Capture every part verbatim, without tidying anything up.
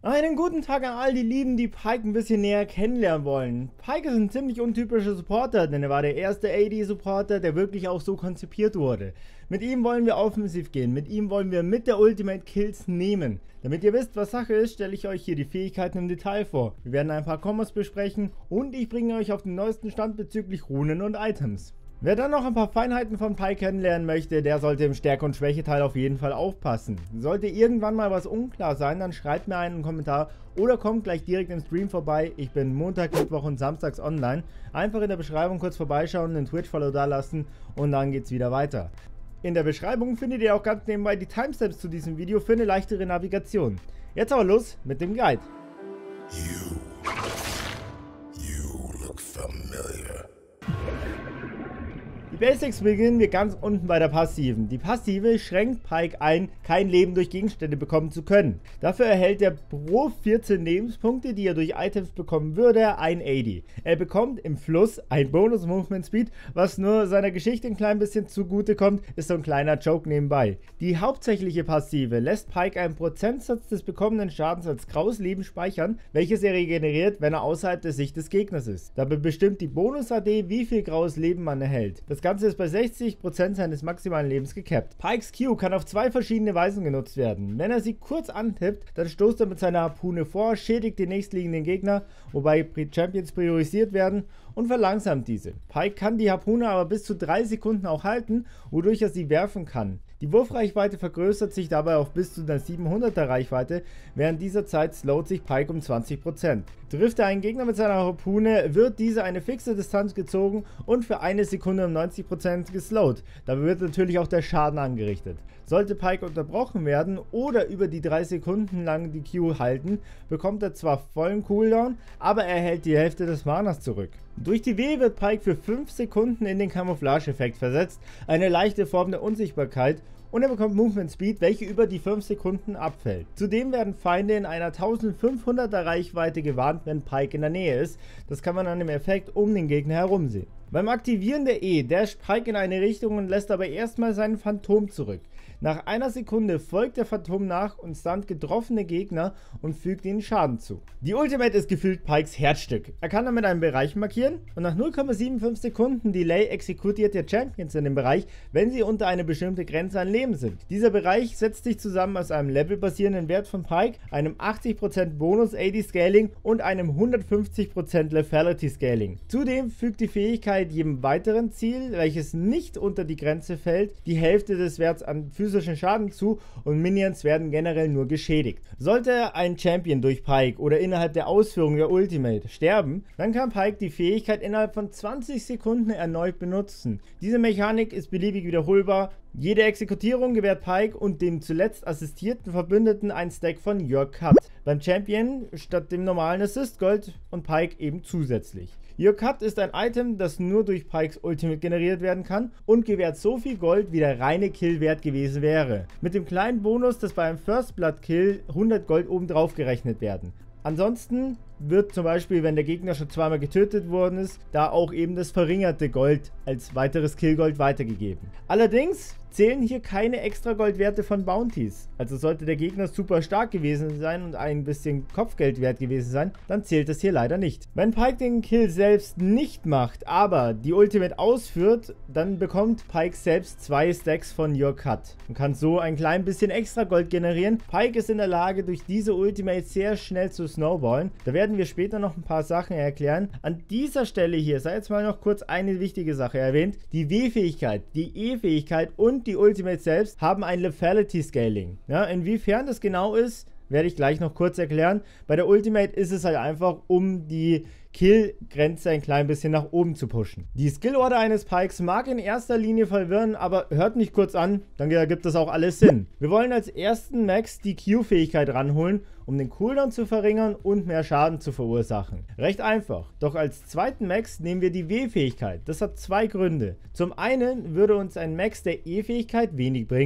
Einen guten Tag an all die Lieben, die Pyke ein bisschen näher kennenlernen wollen. Pyke ist ein ziemlich untypischer Supporter, denn er war der erste A D-Supporter, der wirklich auch so konzipiert wurde. Mit ihm wollen wir offensiv gehen, mit ihm wollen wir mit der Ultimate Kills nehmen. Damit ihr wisst, was Sache ist, stelle ich euch hier die Fähigkeiten im Detail vor. Wir werden ein paar Kombos besprechen und ich bringe euch auf den neuesten Stand bezüglich Runen und Items. Wer dann noch ein paar Feinheiten von Pyke kennenlernen möchte, der sollte im Stärke- und Schwächeteil auf jeden Fall aufpassen. Sollte irgendwann mal was unklar sein, dann schreibt mir einen Kommentar oder kommt gleich direkt im Stream vorbei. Ich bin Montag, Mittwoch und Samstags online. Einfach in der Beschreibung kurz vorbeischauen, einen Twitch-Follow da lassen und dann geht's wieder weiter. In der Beschreibung findet ihr auch ganz nebenbei die Timestamps zu diesem Video für eine leichtere Navigation. Jetzt aber los mit dem Guide. You, you look familiar. Die Basics beginnen wir ganz unten bei der Passiven. Die Passive schränkt Pyke ein, kein Leben durch Gegenstände bekommen zu können. Dafür erhält er pro vierzehn Lebenspunkte, die er durch Items bekommen würde, ein A D. Er bekommt im Fluss ein Bonus Movement Speed, was nur seiner Geschichte ein klein bisschen zugute kommt, ist so ein kleiner Joke nebenbei. Die hauptsächliche Passive lässt Pyke einen Prozentsatz des bekommenen Schadens als graues Leben speichern, welches er regeneriert, wenn er außerhalb der Sicht des Gegners ist. Dabei bestimmt die Bonus-A D, wie viel graues Leben man erhält. Das Das Ganze ist bei sechzig Prozent seines maximalen Lebens gecapped. Pykes Q kann auf zwei verschiedene Weisen genutzt werden. Wenn er sie kurz antippt, dann stoßt er mit seiner Harpune vor, schädigt den nächstliegenden Gegner, wobei Champions priorisiert werden und verlangsamt diese. Pyke kann die Harpune aber bis zu drei Sekunden auch halten, wodurch er sie werfen kann. Die Wurfreichweite vergrößert sich dabei auf bis zu einer siebenhunderter Reichweite, während dieser Zeit slowt sich Pyke um zwanzig Prozent. Trifft er einen Gegner mit seiner Harpune, wird diese eine fixe Distanz gezogen und für eine Sekunde um neunzig Prozent geslowt. Dabei wird natürlich auch der Schaden angerichtet. Sollte Pyke unterbrochen werden oder über die drei Sekunden lang die Q halten, bekommt er zwar vollen Cooldown, aber er erhält die Hälfte des Manas zurück. Durch die W wird Pyke für fünf Sekunden in den Camouflage-Effekt versetzt, eine leichte Form der Unsichtbarkeit, und er bekommt Movement Speed, welche über die fünf Sekunden abfällt. Zudem werden Feinde in einer eintausendfünfhunderter Reichweite gewarnt, wenn Pyke in der Nähe ist. Das kann man an dem Effekt um den Gegner herum sehen. Beim Aktivieren der E dasht Pyke in eine Richtung und lässt aber erstmal seinen Phantom zurück. Nach einer Sekunde folgt der Phantom nach und stunt getroffene Gegner und fügt ihnen Schaden zu. Die Ultimate ist gefühlt Pykes Herzstück. Er kann damit einen Bereich markieren und nach null Komma fünfundsiebzig Sekunden Delay exekutiert der Champions in dem Bereich, wenn sie unter eine bestimmte Grenze an Leben sind. Dieser Bereich setzt sich zusammen aus einem levelbasierenden Wert von Pyke, einem achtzig Prozent Bonus A D Scaling und einem hundertfünfzig Prozent Lethality Scaling. Zudem fügt die Fähigkeit jedem weiteren Ziel, welches nicht unter die Grenze fällt, die Hälfte des Werts an physischen Schaden zu und Minions werden generell nur geschädigt. Sollte ein Champion durch Pyke oder innerhalb der Ausführung der Ultimate sterben, dann kann Pyke die Fähigkeit innerhalb von zwanzig Sekunden erneut benutzen. Diese Mechanik ist beliebig wiederholbar. Jede Exekutierung gewährt Pyke und dem zuletzt assistierten Verbündeten ein Stack von Your Cut. Beim Champion statt dem normalen Assist Gold und Pyke eben zusätzlich. Your Cut ist ein Item, das nur durch Pykes Ultimate generiert werden kann und gewährt so viel Gold, wie der reine Kill wert gewesen wäre. Mit dem kleinen Bonus, dass bei einem First Blood Kill hundert Gold obendrauf gerechnet werden. Ansonsten wird zum Beispiel, wenn der Gegner schon zweimal getötet worden ist, da auch eben das verringerte Gold als weiteres Killgold weitergegeben. Allerdings zählen hier keine extra Goldwerte von Bounties. Also sollte der Gegner super stark gewesen sein und ein bisschen Kopfgeld wert gewesen sein, dann zählt das hier leider nicht. Wenn Pyke den Kill selbst nicht macht, aber die Ultimate ausführt, dann bekommt Pyke selbst zwei Stacks von Your Cut und kann so ein klein bisschen extra Gold generieren. Pyke ist in der Lage, durch diese Ultimate sehr schnell zu snowballen. Da werden wir später noch ein paar Sachen erklären. An dieser Stelle hier sei jetzt mal noch kurz eine wichtige Sache erwähnt. Die W-Fähigkeit, die E-Fähigkeit und die Ultimate selbst haben ein Lethality Scaling. Ja, inwiefern das genau ist, werde ich gleich noch kurz erklären. Bei der Ultimate ist es halt einfach, um die Kill-Grenze ein klein bisschen nach oben zu pushen. Die Skill-Order eines Pykes mag in erster Linie verwirren, aber hört nicht kurz an, dann ergibt das auch alles Sinn. Wir wollen als ersten Max die Q-Fähigkeit ranholen, um den Cooldown zu verringern und mehr Schaden zu verursachen. Recht einfach. Doch als zweiten Max nehmen wir die W-Fähigkeit. Das hat zwei Gründe. Zum einen würde uns ein Max der E-Fähigkeit wenig bringen,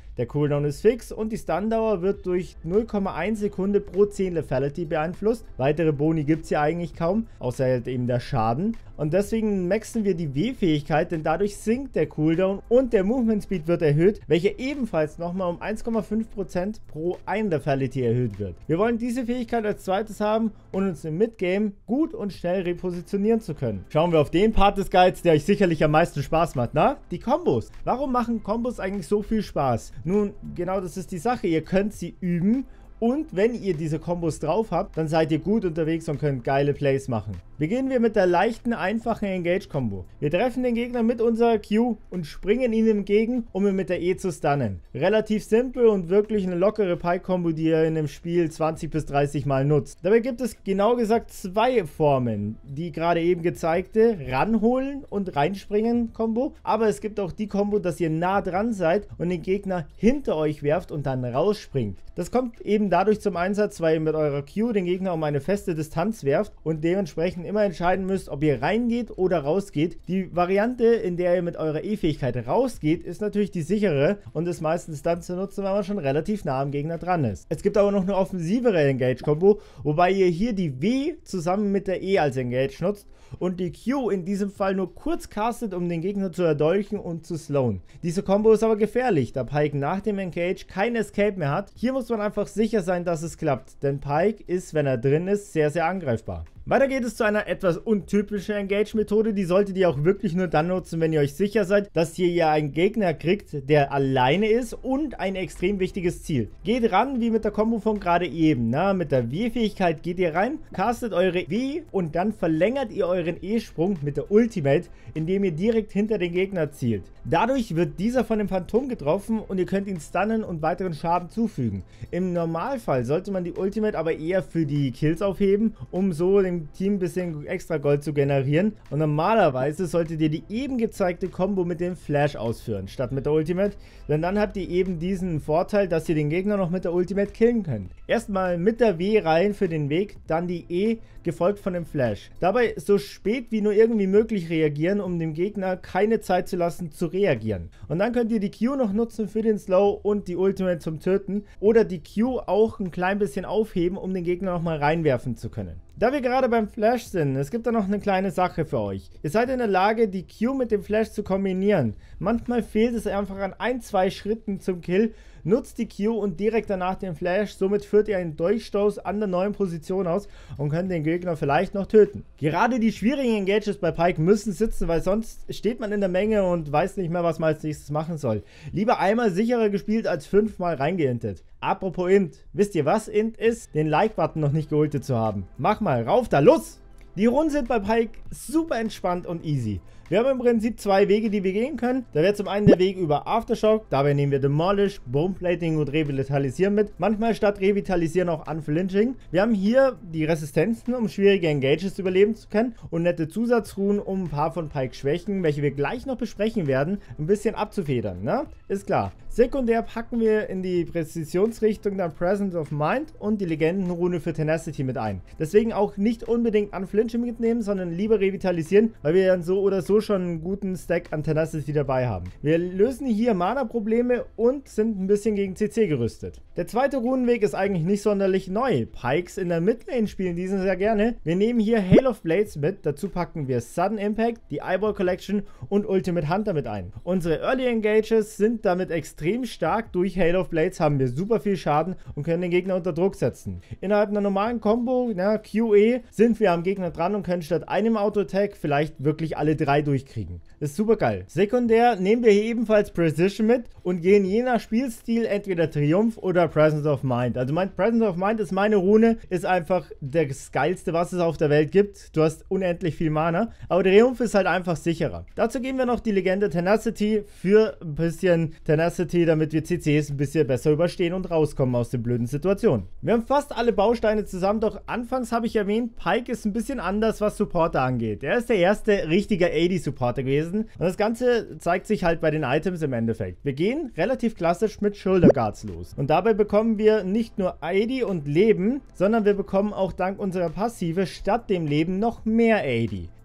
Der Cooldown ist fix und die Stundauer wird durch null Komma eins Sekunde pro zehn Lethality beeinflusst. Weitere Boni gibt es ja eigentlich kaum, außer halt eben der Schaden. Und deswegen maxen wir die W-Fähigkeit, denn dadurch sinkt der Cooldown und der Movement Speed wird erhöht, welcher ebenfalls nochmal um eins Komma fünf Prozent pro ein Lethality erhöht wird. Wir wollen diese Fähigkeit als zweites haben, um uns im Midgame gut und schnell repositionieren zu können. Schauen wir auf den Part des Guides, der euch sicherlich am meisten Spaß macht, na? Die Kombos. Warum machen Kombos eigentlich so viel Spaß? Nun, genau das ist die Sache. Ihr könnt sie üben. Und wenn ihr diese Kombos drauf habt, dann seid ihr gut unterwegs und könnt geile Plays machen. Beginnen wir mit der leichten, einfachen Engage-Kombo. Wir treffen den Gegner mit unserer Q und springen ihm entgegen, um ihn mit der E zu stunnen. Relativ simpel und wirklich eine lockere Pike-Kombo, die ihr in dem Spiel zwanzig bis dreißig Mal nutzt. Dabei gibt es genau gesagt zwei Formen. Die gerade eben gezeigte Ranholen und Reinspringen Kombo. Aber es gibt auch die Kombo, dass ihr nah dran seid und den Gegner hinter euch werft und dann rausspringt. Das kommt eben dadurch zum Einsatz, weil ihr mit eurer Q den Gegner um eine feste Distanz werft und dementsprechend immer entscheiden müsst, ob ihr reingeht oder rausgeht. Die Variante, in der ihr mit eurer E-Fähigkeit rausgeht, ist natürlich die sichere und ist meistens dann zu nutzen, wenn man schon relativ nah am Gegner dran ist. Es gibt aber noch eine offensivere Engage-Kombo, wobei ihr hier die W zusammen mit der E als Engage nutzt und die Q in diesem Fall nur kurz castet, um den Gegner zu erdolchen und zu slowen. Diese Kombo ist aber gefährlich, da Pike nach dem Engage kein Escape mehr hat. Hier muss man einfach sicher sein, dass es klappt, denn Pike ist, wenn er drin ist, sehr, sehr angreifbar. Weiter geht es zu einer etwas untypischen Engage-Methode, die solltet ihr auch wirklich nur dann nutzen, wenn ihr euch sicher seid, dass ihr ja einen Gegner kriegt, der alleine ist und ein extrem wichtiges Ziel. Geht ran wie mit der Kombo von gerade eben, na, mit der W-Fähigkeit geht ihr rein, castet eure W und dann verlängert ihr euren E-Sprung mit der Ultimate, indem ihr direkt hinter den Gegner zielt. Dadurch wird dieser von dem Phantom getroffen und ihr könnt ihn stunnen und weiteren Schaden zufügen. Im Normalfall sollte man die Ultimate aber eher für die Kills aufheben, um so den Team ein bisschen extra Gold zu generieren. Und normalerweise solltet ihr die eben gezeigte Kombo mit dem Flash ausführen, statt mit der Ultimate. Denn dann habt ihr eben diesen Vorteil, dass ihr den Gegner noch mit der Ultimate killen könnt. Erstmal mit der W rein für den Weg, dann die E gefolgt von dem Flash. Dabei so spät wie nur irgendwie möglich reagieren, um dem Gegner keine Zeit zu lassen zu reagieren. Und dann könnt ihr die Q noch nutzen für den Slow und die Ultimate zum Töten. Oder die Q auch ein klein bisschen aufheben, um den Gegner nochmal reinwerfen zu können. Da wir gerade beim Flash sind, es gibt da noch eine kleine Sache für euch. Ihr seid in der Lage, die Q mit dem Flash zu kombinieren. Manchmal fehlt es einfach an ein, zwei Schritten zum Kill. Nutzt die Q und direkt danach den Flash, somit führt ihr einen Durchstoß an der neuen Position aus und könnt den Gegner vielleicht noch töten. Gerade die schwierigen Engages bei Pike müssen sitzen, weil sonst steht man in der Menge und weiß nicht mehr, was man als nächstes machen soll. Lieber einmal sicherer gespielt als fünfmal reingeintet. Apropos Int, wisst ihr was Int ist? Den Like-Button noch nicht geholt zu haben. Mach mal, rauf da, los! Die Runden sind bei Pike super entspannt und easy. Wir haben im Prinzip zwei Wege, die wir gehen können. Da wäre zum einen der Weg über Aftershock. Dabei nehmen wir Demolish, Boneplating und Revitalisieren mit. Manchmal statt Revitalisieren auch Unflinching. Wir haben hier die Resistenzen, um schwierige Engages überleben zu können. Und nette Zusatzruhen, um ein paar von Pikes Schwächen, welche wir gleich noch besprechen werden, ein bisschen abzufedern. Ne? Ist klar. Sekundär packen wir in die Präzisionsrichtung dann Presence of Mind und die Legendenrune für Tenacity mit ein. Deswegen auch nicht unbedingt Unflinching mitnehmen, sondern lieber Revitalisieren, weil wir dann so oder so schon einen guten Stack an Tenacity dabei haben. Wir lösen hier Mana-Probleme und sind ein bisschen gegen C C gerüstet. Der zweite Runenweg ist eigentlich nicht sonderlich neu. Pikes in der Midlane spielen diesen sehr gerne. Wir nehmen hier Hail of Blades mit, dazu packen wir Sudden Impact, die Eyeball Collection und Ultimate Hunter mit ein. Unsere Early Engages sind damit extrem stark. Durch Hail of Blades haben wir super viel Schaden und können den Gegner unter Druck setzen. Innerhalb einer normalen Combo, na, Q E, sind wir am Gegner dran und können statt einem Auto-Attack vielleicht wirklich alle drei durchkriegen. Das ist super geil. Sekundär nehmen wir hier ebenfalls Precision mit und gehen je nach Spielstil entweder Triumph oder Presence of Mind. Also mein Presence of Mind ist meine Rune, ist einfach das geilste, was es auf der Welt gibt. Du hast unendlich viel Mana, aber Triumph ist halt einfach sicherer. Dazu geben wir noch die Legende Tenacity für ein bisschen Tenacity, damit wir C Cs ein bisschen besser überstehen und rauskommen aus den blöden Situationen. Wir haben fast alle Bausteine zusammen, doch anfangs habe ich erwähnt, Pike ist ein bisschen anders, was Supporter angeht. Er ist der erste richtige A D-Supporter gewesen und das Ganze zeigt sich halt bei den Items im Endeffekt. Wir gehen relativ klassisch mit Shoulder Guards los und dabei bekommen wir nicht nur A D und Leben, sondern wir bekommen auch dank unserer Passive statt dem Leben noch mehr A D.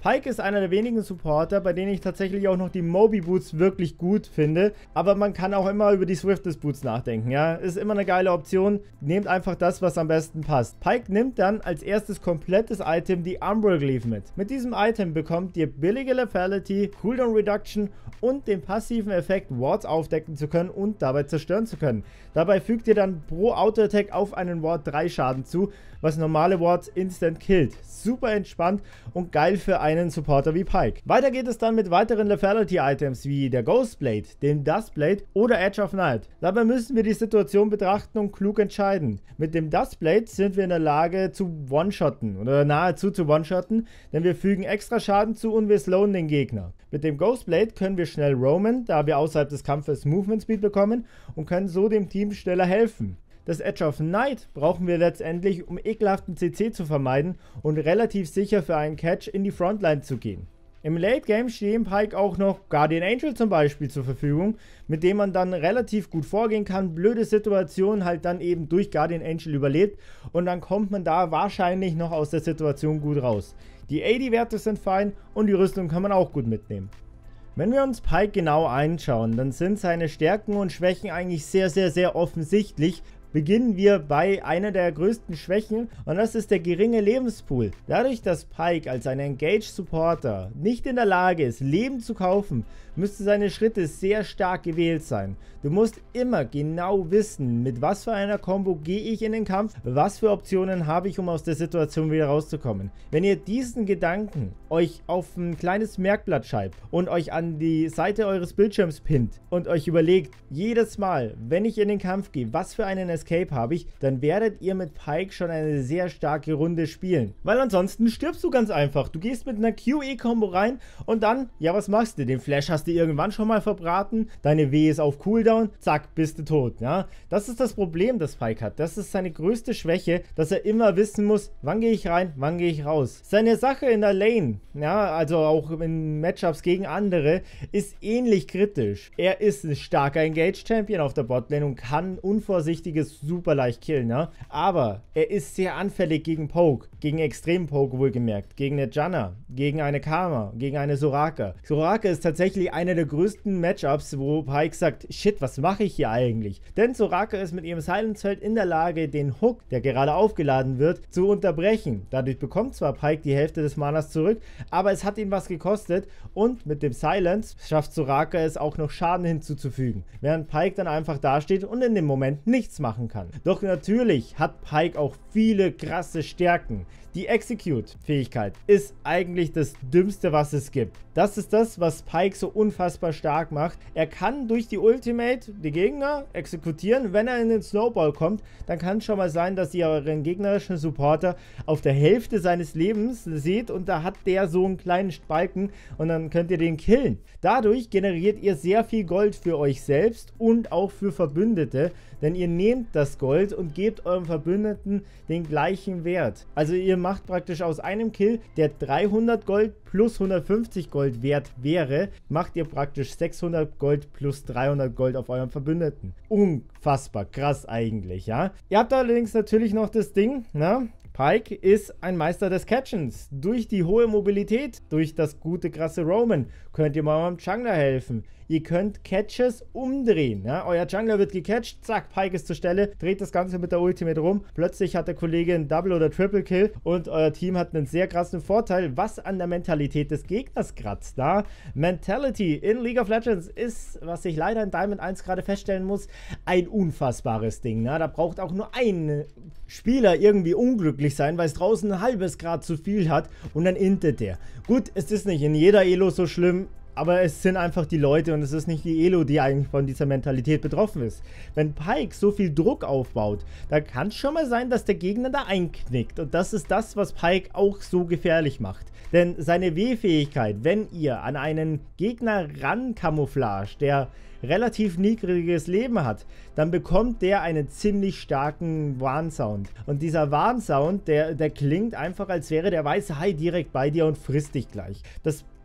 Pyke ist einer der wenigen Supporter, bei denen ich tatsächlich auch noch die Moby Boots wirklich gut finde, aber man kann auch immer über die Swiftness Boots nachdenken, ja, ist immer eine geile Option, nehmt einfach das, was am besten passt. Pyke nimmt dann als erstes komplettes Item die Umbral Glyph mit. Mit diesem Item bekommt ihr billige Lethality, Cooldown Reduction und den passiven Effekt, Wards aufdecken zu können und dabei zerstören zu können. Dabei fügt ihr dann pro Auto-Attack auf einen Ward drei Schaden zu, was normale Wards instant killt. Super entspannt und geil für einen Supporter wie Pyke. Weiter geht es dann mit weiteren Lethality-Items wie der Ghostblade, dem Dustblade oder Edge of Night. Dabei müssen wir die Situation betrachten und klug entscheiden. Mit dem Dustblade sind wir in der Lage zu One-Shotten oder nahezu zu One-Shotten, denn wir fügen extra Schaden zu und wir slowen den Gegner. Mit dem Ghostblade können wir schnell roamen, da wir außerhalb des Kampfes Movement Speed bekommen und können so dem Team schneller helfen. Das Edge of Night brauchen wir letztendlich, um ekelhaften C C zu vermeiden und relativ sicher für einen Catch in die Frontline zu gehen. Im Late Game stehen Pyke auch noch Guardian Angel zum Beispiel zur Verfügung, mit dem man dann relativ gut vorgehen kann, blöde Situationen halt dann eben durch Guardian Angel überlebt und dann kommt man da wahrscheinlich noch aus der Situation gut raus. Die A D-Werte sind fein und die Rüstung kann man auch gut mitnehmen. Wenn wir uns Pyke genau anschauen, dann sind seine Stärken und Schwächen eigentlich sehr, sehr, sehr offensichtlich. Beginnen wir bei einer der größten Schwächen und das ist der geringe Lebenspool. Dadurch, dass Pyke als ein Engaged Supporter nicht in der Lage ist, Leben zu kaufen, müssten seine Schritte sehr stark gewählt sein. Du musst immer genau wissen, mit was für einer Combo gehe ich in den Kampf, was für Optionen habe ich, um aus der Situation wieder rauszukommen. Wenn ihr diesen Gedanken euch auf ein kleines Merkblatt schreibt und euch an die Seite eures Bildschirms pinnt und euch überlegt, jedes Mal, wenn ich in den Kampf gehe, was für einen Escape habe ich, dann werdet ihr mit Pyke schon eine sehr starke Runde spielen. Weil ansonsten stirbst du ganz einfach. Du gehst mit einer Q E-Kombo rein und dann, ja, was machst du? Den Flash hast du irgendwann schon mal verbraten, deine W ist auf Cooldown, zack, bist du tot, ja. Das ist das Problem, das Pyke hat. Das ist seine größte Schwäche, dass er immer wissen muss, wann gehe ich rein, wann gehe ich raus. Seine Sache in der Lane, ja, also auch in Matchups gegen andere, ist ähnlich kritisch. Er ist ein starker Engage-Champion auf der Botlane und kann unvorsichtiges super leicht killen, ja. Aber er ist sehr anfällig gegen Poke, gegen extremen Poke wohlgemerkt, gegen eine Janna, gegen eine Karma, gegen eine Soraka. Soraka ist tatsächlich einer der größten Matchups, wo Pyke sagt, shit, was mache ich hier eigentlich? Denn Soraka ist mit ihrem Silence-Feld in der Lage, den Hook, der gerade aufgeladen wird, zu unterbrechen. Dadurch bekommt zwar Pyke die Hälfte des Manas zurück, aber es hat ihn was gekostet und mit dem Silence schafft Soraka es auch noch Schaden hinzuzufügen, während Pyke dann einfach dasteht und in dem Moment nichts machen kann. Doch natürlich hat Pyke auch viele krasse Stärken. Die Execute-Fähigkeit ist eigentlich das Dümmste, was es gibt. Das ist das, was Pyke so unfassbar stark macht. Er kann durch die Ultimate die Gegner exekutieren. Wenn er in den Snowball kommt, dann kann es schon mal sein, dass ihr euren gegnerischen Supporter auf der Hälfte seines Lebens seht und da hat der so einen kleinen Spalken und dann könnt ihr den killen. Dadurch generiert ihr sehr viel Gold für euch selbst und auch für Verbündete, denn ihr nehmt das Gold und gebt eurem Verbündeten den gleichen Wert. Also ihr macht praktisch aus einem Kill, der dreihundert Gold plus hundertfünfzig Gold wert wäre, macht ihr praktisch sechshundert Gold plus dreihundert Gold auf eurem Verbündeten. Unfassbar krass eigentlich, ja. Ihr habt allerdings natürlich noch das Ding, ne? Pyke ist ein Meister des Catchens. Durch die hohe Mobilität, durch das gute krasse Roamen könnt ihr mal eurem Jungler helfen. Ihr könnt Catches umdrehen. Ja? Euer Jungler wird gecatcht, zack, Pyke ist zur Stelle, dreht das Ganze mit der Ultimate rum. Plötzlich hat der Kollege einen Double oder Triple Kill und euer Team hat einen sehr krassen Vorteil, was an der Mentalität des Gegners kratzt. Da Mentality in League of Legends ist, was ich leider in Diamond eins gerade feststellen muss, ein unfassbares Ding. Ne? Da braucht auch nur ein Spieler irgendwie unglücklich sein, weil es draußen ein halbes Grad zu viel hat und dann intet der. Gut, es ist nicht in jeder Elo so schlimm, aber es sind einfach die Leute und es ist nicht die Elo, die eigentlich von dieser Mentalität betroffen ist. Wenn Pyke so viel Druck aufbaut, dann kann es schon mal sein, dass der Gegner da einknickt. Und das ist das, was Pyke auch so gefährlich macht. Denn seine W-Fähigkeit, wenn ihr an einen Gegner ran-Camouflage, der relativ niedriges Leben hat, dann bekommt der einen ziemlich starken Warnsound. Und dieser Warnsound, der, der klingt einfach, als wäre der weiße Hai direkt bei dir und frisst dich gleich. Das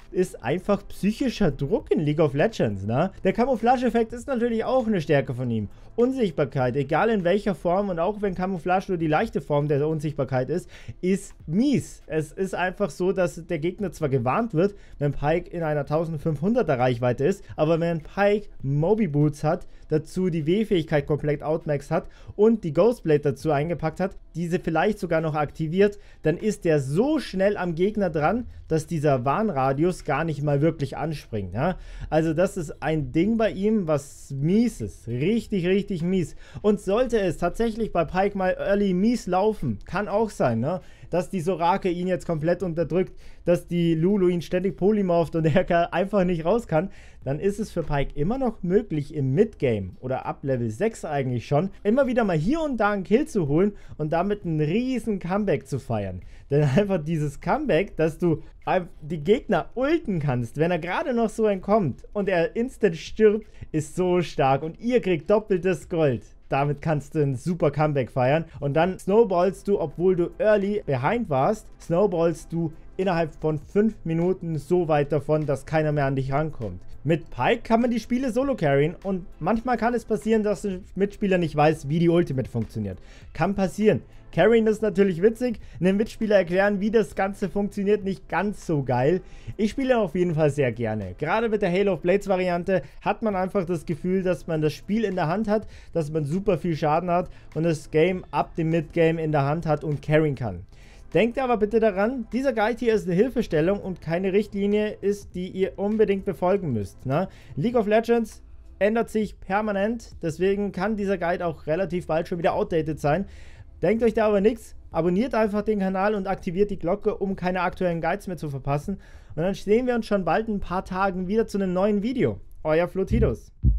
ist einfach psychischer Druck in League of Legends, ne? Der Camouflage-Effekt ist natürlich auch eine Stärke von ihm. Unsichtbarkeit, egal in welcher Form, und auch wenn Camouflage nur die leichte Form der Unsichtbarkeit ist, ist mies. Es ist einfach so, dass der Gegner zwar gewarnt wird, wenn Pyke in einer eintausendfünfhunderter Reichweite ist, aber wenn Pyke Moby Boots hat, dazu die W-Fähigkeit komplett outmax hat und die Ghostblade dazu eingepackt hat, diese vielleicht sogar noch aktiviert, dann ist der so schnell am Gegner dran, dass dieser Warnradius gar nicht mal wirklich anspringt. Ja? Also das ist ein Ding bei ihm, was mies ist. Richtig, richtig mies. Und sollte es tatsächlich bei Pyke mal early mies laufen, kann auch sein, ne? Dass die Sorake ihn jetzt komplett unterdrückt, dass die Lulu ihn ständig polymorpht und er einfach nicht raus kann, dann ist es für Pyke immer noch möglich, im Midgame oder ab Level sechs eigentlich schon, immer wieder mal hier und da einen Kill zu holen und damit einen riesen Comeback zu feiern. Denn einfach dieses Comeback, dass du die Gegner ulten kannst, wenn er gerade noch so entkommt und er instant stirbt, ist so stark und ihr kriegt doppeltes Gold. Damit kannst du ein super Comeback feiern. Und dann snowballst du, obwohl du early behind warst, snowballst du innerhalb von fünf Minuten so weit davon, dass keiner mehr an dich rankommt. Mit Pyke kann man die Spiele solo carryen und manchmal kann es passieren, dass der Mitspieler nicht weiß, wie die Ultimate funktioniert. Kann passieren. Carryen ist natürlich witzig, einem Mitspieler erklären, wie das Ganze funktioniert, nicht ganz so geil. Ich spiele auf jeden Fall sehr gerne. Gerade mit der Halo of Blades Variante hat man einfach das Gefühl, dass man das Spiel in der Hand hat, dass man super viel Schaden hat und das Game ab dem Midgame in der Hand hat und carryen kann. Denkt aber bitte daran, dieser Guide hier ist eine Hilfestellung und keine Richtlinie ist, die ihr unbedingt befolgen müsst. Ne? League of Legends ändert sich permanent, deswegen kann dieser Guide auch relativ bald schon wieder outdated sein. Denkt euch da aber nichts, abonniert einfach den Kanal und aktiviert die Glocke, um keine aktuellen Guides mehr zu verpassen. Und dann sehen wir uns schon bald in ein paar Tagen wieder zu einem neuen Video. Euer Flotidos.